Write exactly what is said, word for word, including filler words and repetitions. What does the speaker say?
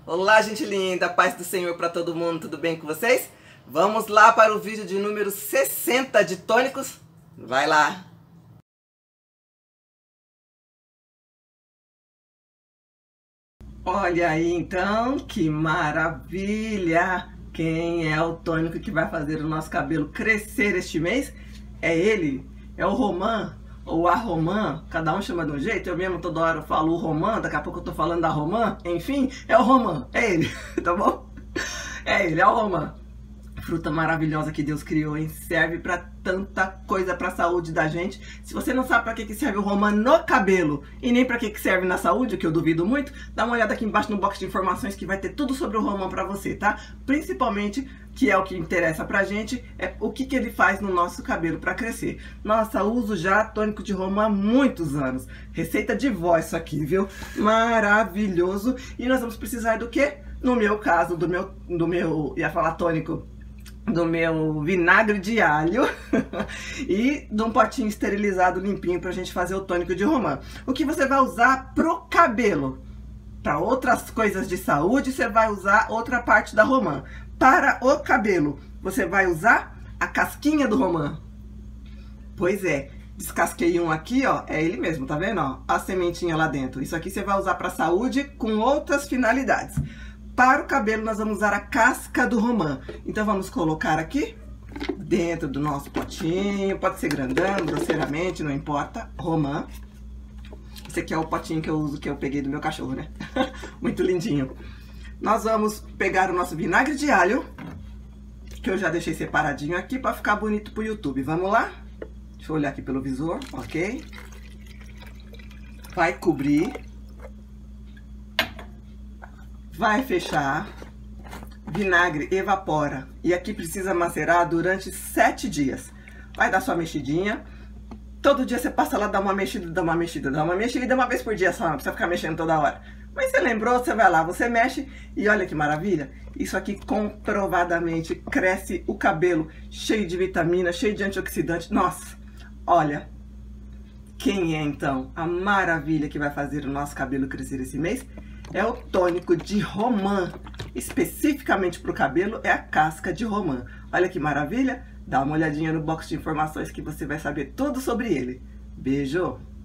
Olá, gente linda, paz do Senhor para todo mundo, tudo bem com vocês? Vamos lá para o vídeo de número sessenta de tônicos? Vai lá! Olha aí então, que maravilha! Quem é o tônico que vai fazer o nosso cabelo crescer este mês? É ele, é o Romã, ou a Romã, cada um chama de um jeito, eu mesmo toda hora falo o Romã, daqui a pouco eu tô falando da Romã, enfim, é o Romã, é ele, tá bom? É ele, é o Romã. Fruta maravilhosa que Deus criou, hein? Serve pra tanta coisa pra saúde da gente. Se você não sabe pra que que serve o Romã no cabelo e nem pra que que serve na saúde, o que eu duvido muito, dá uma olhada aqui embaixo no box de informações que vai ter tudo sobre o Romã pra você, tá? Principalmente, que é o que interessa pra gente, é o que que ele faz no nosso cabelo pra crescer. Nossa, uso já tônico de Romã há muitos anos. Receita de vó isso aqui, viu? Maravilhoso. E nós vamos precisar do quê? No meu caso, do meu, do meu, ia falar tônico, do meu vinagre de alho e de um potinho esterilizado limpinho pra gente fazer o tônico de Romã. O que você vai usar pro cabelo? Para outras coisas de saúde, você vai usar outra parte da Romã. Para o cabelo, você vai usar a casquinha do Romã. Pois é, descasquei um aqui, ó, é ele mesmo, tá vendo, ó? A sementinha lá dentro. Isso aqui você vai usar para saúde com outras finalidades. Para o cabelo, nós vamos usar a casca do Romã. Então, vamos colocar aqui, dentro do nosso potinho. Pode ser grandão, grosseiramente, não importa. Romã. Esse aqui é o potinho que eu uso, que eu peguei do meu cachorro, né? Muito lindinho. Nós vamos pegar o nosso vinagre de alho, que eu já deixei separadinho aqui para ficar bonito pro YouTube. Vamos lá? Deixa eu olhar aqui pelo visor, ok? Vai cobrir. Vai fechar, vinagre evapora e aqui precisa macerar durante sete dias. Vai dar sua mexidinha, todo dia você passa lá, dá uma mexida, dá uma mexida, dá uma mexida uma vez por dia só, não precisa ficar mexendo toda hora. Mas você lembrou, você vai lá, você mexe e olha que maravilha, isso aqui comprovadamente cresce o cabelo cheio de vitamina, cheio de antioxidante. Nossa, olha, quem é então a maravilha que vai fazer o nosso cabelo crescer esse mês? É o tônico de Romã, especificamente para o cabelo é a casca de Romã. Olha que maravilha, dá uma olhadinha no box de informações que você vai saber tudo sobre ele. Beijo!